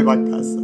nueva casa.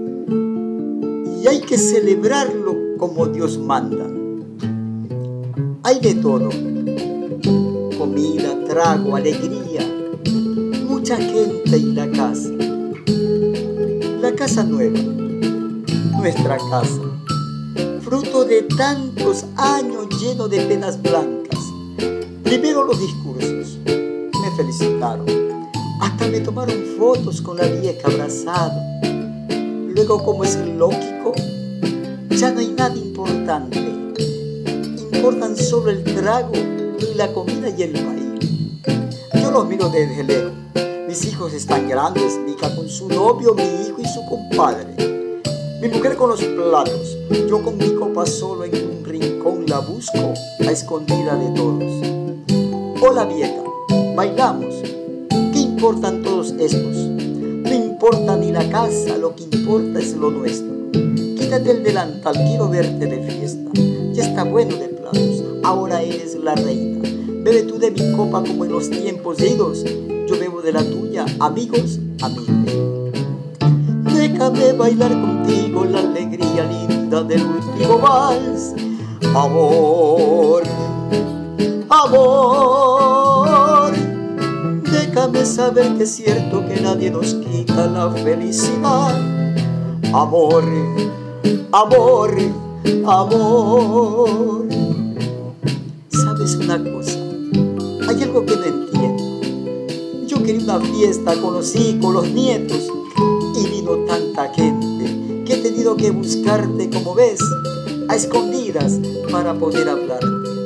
Y hay que celebrarlo como Dios manda. Hay de todo: comida, trago, alegría, mucha gente y la casa. La casa nueva, nuestra casa, fruto de tantos años lleno de penas blancas. Primero los discursos, me felicitaron, hasta me tomaron fotos con la vieja abrazado. Luego, como es lógico, ya no hay nada importante. Importan solo el trago y la comida y el baile. Yo los miro desde lejos. Mis hijos están grandes, mi hija con su novio, mi hijo y su compadre. Mi mujer con los platos, yo con mi copa solo en un rincón la busco a escondida de todos. Hola vieja, bailamos. ¿Qué importan todos estos? No importa ni la casa, lo que importa es lo nuestro. Quítate el delantal, quiero verte de fiesta. Ya está bueno de platos, ahora eres la reina. Bebe tú de mi copa como en los tiempos idos. Yo bebo de la tuya, amigos, amigos. Déjame bailar contigo la alegría linda del último vals. Amor, amor, déjame saber que es cierto que nadie nos quita la felicidad. Amor, amor, amor. ¿Sabes una cosa? Hay algo que no entiendo. Yo quería una fiesta con los hijos, los nietos, y vino tanta gente que he tenido que buscarte, como ves, a escondidas para poder hablarte.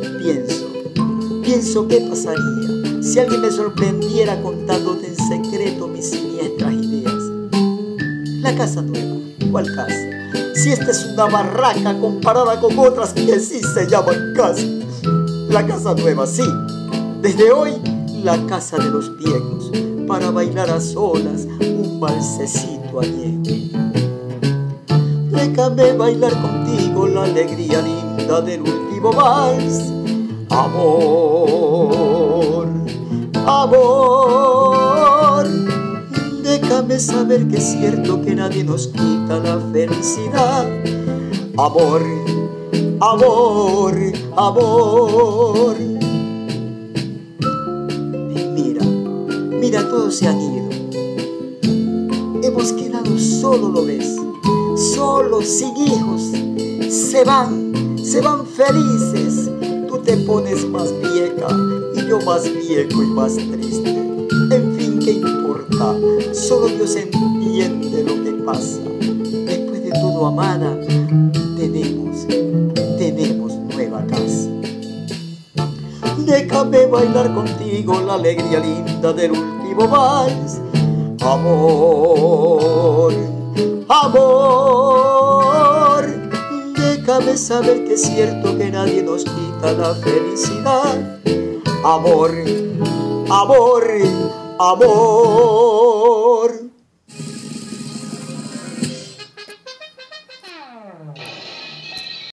Pienso qué pasaría si alguien me sorprendiera contándote en secreto mis siniestras ideas. La casa nueva, ¿cuál casa? Si esta es una barraca comparada con otras que sí se llaman casa. La casa nueva, sí. Desde hoy, la casa de los viejos, para bailar a solas un valsecito añejo. Déjame bailar contigo la alegría linda del último vals. Amor, amor, déjame saber que es cierto que nadie nos quita la felicidad. Amor, amor, amor. Mira, todos se han ido. Hemos quedado solos, ¿lo ves? Solos, sin hijos. Se van felices. Tú te pones más vieja y yo más viejo y más triste. En fin, ¿qué importa? Solo Dios entiende lo que pasa. Después de todo, amada, tenemos nueva casa. Déjame bailar contigo la alegría linda del último vals. Amor, amor, déjame saber que es cierto que nadie nos quita la felicidad. Amor, amor, amor.